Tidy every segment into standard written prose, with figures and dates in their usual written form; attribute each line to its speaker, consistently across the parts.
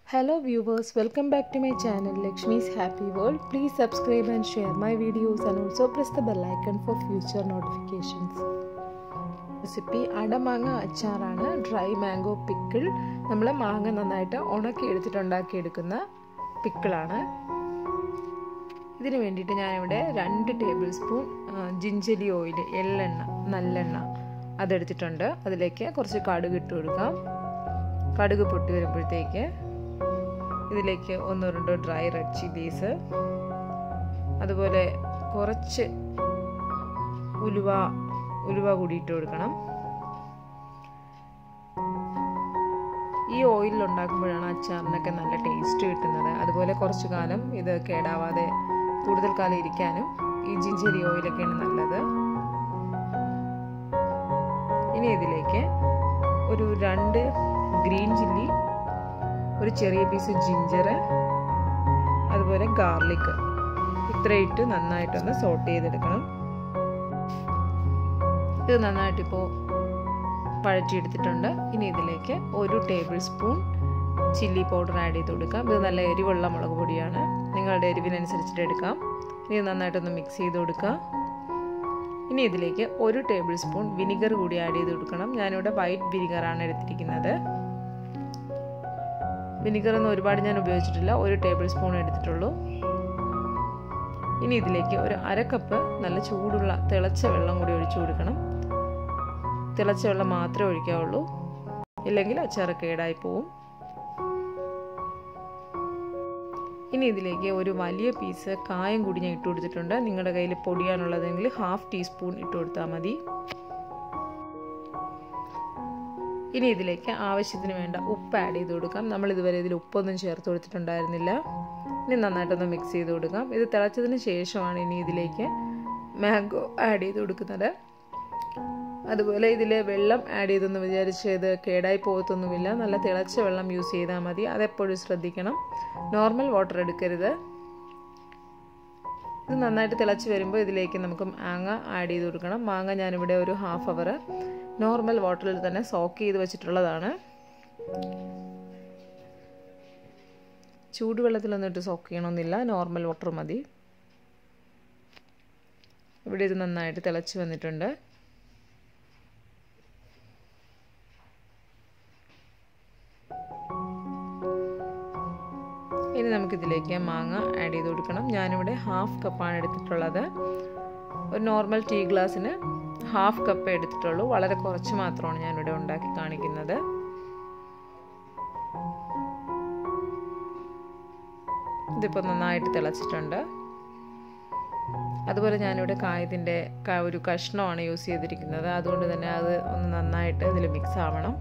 Speaker 1: Hello viewers, welcome back to my channel Lakshmi's Happy World. Please subscribe and share my videos and also press the bell icon for future notifications. Recipe Adamanga Achar ആണ് dry mango pickle. നമ്മൾ മാങ്ങ നന്നായിട്ട് ഉണക്കി എടുത്തിട്ട് ഉണ്ടാക്കി എടുക്കുന്ന pickle ആണ്. ഇതിനു വേണ്ടിയിട്ട് ഞാൻ ഇവിടെ 2 ടേബിൾസ്പൂൺ ജിഞ്ചലി ഓയിൽ എള്ളെണ്ണ നല്ലെണ്ണ അതെടുത്തിട്ടുണ്ട്. അതിലേക്ക് കുറച്ച് കടുക് ഇട്ട് കൊടുക്കാം. കടുക് പൊട്ടി വരുമ്പോഴത്തേക്ക് ഇതിലേക്ക് 1-2 ഡ്രൈ റെഡ് ചില്ലീസ്, അതുപോലെ കുറച്ച് ഉലുവ കൂടി ഇട്ട് കൊടുക്കണം. ഈ ഓയിലിൽ ഉണ്ടാക്കുമ്പോഴാണ് അച്ചാറിനൊക്കെ നല്ല ടേസ്റ്റ് കിട്ടുന്നത്. അതുപോലെ കുറച്ചു കാലം ഇത് കേടാവാതെ കൂടുതൽ കാലം ഇരിക്കാനും ഈ ജിഞ്ചരി ഓയിലൊക്കെയാണ് നല്ലത്. ഇനി ഇതിലേക്ക് ഒരു 2 ഗ്രീൻ ചില്ലി, ഒരു ചെറിയ പീസ് ജിഞ്ചർ, അതുപോലെ ഗാർലിക് ഇത്രയിട്ട് നന്നായിട്ടൊന്ന് സോട്ട് ചെയ്തെടുക്കണം. ഇത് നന്നായിട്ടിപ്പോൾ പഴറ്റിയെടുത്തിട്ടുണ്ട്. ഇനി ഇതിലേക്ക് 1 tablespoon chilli powder add ചെയ്ത് കൊടുക്കാം. ഇത് നല്ല എരിവുള്ള മുളക് പൊടിയാണ്, നിങ്ങളുടെ എരിവിനനുസരിച്ചിട്ട് എടുക്കാം. ഇനി നന്നായിട്ടൊന്ന് മിക്സ് ചെയ്ത് കൊടുക്കാം. ഇനി ഇതിലേക്ക് 1 ടേബിൾ സ്പൂൺ വിനിഗർ കൂടി ആഡ് ചെയ്ത് കൊടുക്കണം. ഞാനിവിടെ വൈറ്റ് വിനിഗറാണ് എടുത്തിരിക്കുന്നത്. വിനിഗറൊന്നും ഒരുപാട് ഞാൻ ഉപയോഗിച്ചിട്ടില്ല, 1 ടേബിൾ സ്പൂൺ എടുത്തിട്ടുള്ളൂ. ഇനി ഇതിലേക്ക് ഒരു 1/2 കപ്പ് നല്ല ചൂടുള്ള തിളച്ച വെള്ളം കൂടി ഒഴിച്ചു കൊടുക്കണം. തിളച്ച വെള്ളം മാത്രമേ ഒഴിക്കാവുള്ളൂ, ഇല്ലെങ്കിൽ അച്ചാർ കേടായി പോവും. ഇനി ഇതിലേക്ക് ഒരു വലിയ പീസ് കായം കൂടി ഞാൻ ഇട്ട് കൊടുത്തിട്ടുണ്ട്. നിങ്ങളുടെ കയ്യിൽ പൊടിയാനുള്ളതെങ്കിൽ 1/2 ടീസ്പൂൺ ഇട്ട് കൊടുത്താൽ മതി. ഇനി ഇതിലേക്ക് ആവശ്യത്തിന് വേണ്ട ഉപ്പ് ആഡ് ചെയ്ത് കൊടുക്കാം. നമ്മൾ ഇതുവരെ ഇതിൽ ഉപ്പൊന്നും ചേർത്ത് കൊടുത്തിട്ടുണ്ടായിരുന്നില്ല. ഇനി നന്നായിട്ടൊന്ന് മിക്സ് ചെയ്ത് കൊടുക്കാം. ഇത് തിളച്ചതിന് ശേഷമാണ് ഇനി ഇതിലേക്ക് മാംഗോ ആഡ് ചെയ്ത് കൊടുക്കുന്നത്. അതുപോലെ ഇതിൽ വെള്ളം ആഡ് ചെയ്തെന്ന് വിചാരിച്ച് ഇത് കേടായി പോകത്തൊന്നുമില്ല. നല്ല തിളച്ച വെള്ളം യൂസ് ചെയ്താൽ മതി, അതെപ്പോഴും ശ്രദ്ധിക്കണം. നോർമൽ വാട്ടർ എടുക്കരുത്. ഇത് നന്നായിട്ട് തിളച്ച് വരുമ്പോൾ ഇതിലേക്ക് നമുക്ക് മാങ്ങ ആഡ് ചെയ്ത് കൊടുക്കണം. മാങ്ങ ഞാനിവിടെ ഒരു 1/2 അവർ നോർമൽ വാട്ടറിൽ തന്നെ സോക്ക് ചെയ്ത് വെച്ചിട്ടുള്ളതാണ്. ചൂടുവെള്ളത്തിലൊന്നും ഇട്ട് സോക്ക് ചെയ്യണമെന്നില്ല, നോർമൽ വാട്ടർ മതി. ഇവിടെ ഇത് നന്നായിട്ട് തിളച്ച് വന്നിട്ടുണ്ട്. ഇനി നമുക്കിതിലേക്ക് മാങ്ങ ആഡ് ചെയ്ത് കൊടുക്കണം. ഞാനിവിടെ 1/2 കപ്പാണ് എടുത്തിട്ടുള്ളത്. ഒരു നോർമൽ ടീ ഗ്ലാസ്സിന് 1/2 കപ്പ് എടുത്തിട്ടുള്ളൂ. വളരെ കുറച്ച് മാത്രമാണ് ഞാനിവിടെ ഉണ്ടാക്കി കാണിക്കുന്നത്. ഇതിപ്പോൾ നന്നായിട്ട് തിളച്ചിട്ടുണ്ട്. അതുപോലെ ഞാനിവിടെ കായത്തിൻ്റെ ഒരു കഷ്ണമാണ് യൂസ് ചെയ്തിരിക്കുന്നത്. അതുകൊണ്ട് തന്നെ അത് ഒന്ന് നന്നായിട്ട് ഇതിൽ മിക്സ് ആവണം.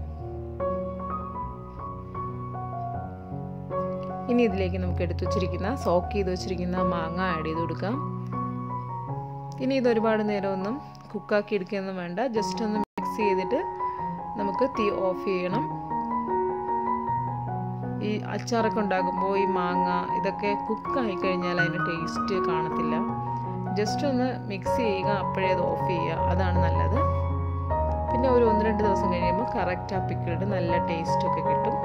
Speaker 1: ഇനി ഇതിലേക്ക് നമുക്ക് എടുത്തു വച്ചിരിക്കുന്ന സോക്ക് ചെയ്ത് വെച്ചിരിക്കുന്ന മാങ്ങ ആഡ് ചെയ്ത് കൊടുക്കാം. ഇനി ഇത് ഒരുപാട് നേരമൊന്നും കുക്കാക്കി എടുക്കുകയൊന്നും വേണ്ട, ജസ്റ്റ് ഒന്ന് മിക്സ് ചെയ്തിട്ട് നമുക്ക് തീ ഓഫ് ചെയ്യണം. ഈ അച്ചാറൊക്കെ ഉണ്ടാക്കുമ്പോൾ ഈ മാങ്ങ ഇതൊക്കെ കുക്കായി കഴിഞ്ഞാൽ അതിൻ്റെ ടേസ്റ്റ് കാണത്തില്ല. ജസ്റ്റ് ഒന്ന് മിക്സ് ചെയ്യുക, അപ്പോഴേ അത് ഓഫ് ചെയ്യുക, അതാണ് നല്ലത്. പിന്നെ ഒരു 1-2 ദിവസം കഴിയുമ്പോൾ കറക്റ്റ് ആ പിക്കിളിട്ട് നല്ല ടേസ്റ്റൊക്കെ കിട്ടും.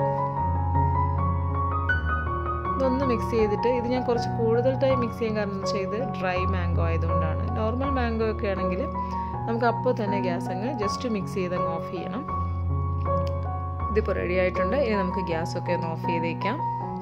Speaker 1: ഇതൊന്ന് മിക്സ് ചെയ്തിട്ട്, ഇത് ഞാൻ കുറച്ച് കൂടുതൽ ടൈം മിക്സ് ചെയ്യാൻ കാരണം എന്ന് വെച്ചാൽ ഇത് ഡ്രൈ മാംഗോ ആയതുകൊണ്ടാണ്. നോർമൽ മാംഗോ ഒക്കെ ആണെങ്കിൽ നമുക്ക് അപ്പോൾ തന്നെ ഗ്യാസ് അങ്ങ് ജസ്റ്റ് മിക്സ് ചെയ്ത് അങ്ങ് ഓഫ് ചെയ്യണം. ഇതിപ്പോൾ റെഡി ആയിട്ടുണ്ട്. ഇനി നമുക്ക് ഗ്യാസൊക്കെ ഒന്ന് ഓഫ് ചെയ്തേക്കാം.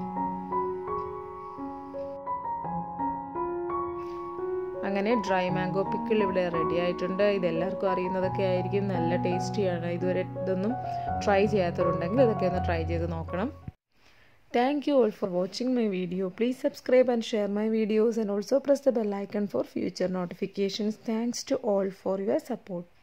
Speaker 1: അങ്ങനെ ഡ്രൈ മാംഗോ പിക്കിൾ ഇവിടെ റെഡി ആയിട്ടുണ്ട്. ഇതെല്ലാവർക്കും അറിയുന്നതൊക്കെ ആയിരിക്കും, നല്ല ടേസ്റ്റിയാണ്. ഇതുവരെ ഇതൊന്നും ട്രൈ ചെയ്യാത്തവരുണ്ടെങ്കിൽ ഇതൊക്കെ ഒന്ന് ട്രൈ ചെയ്ത് നോക്കണം. Thank you all for watching my video. Please subscribe and share my videos and also press the bell icon for future notifications. Thanks to all for your support.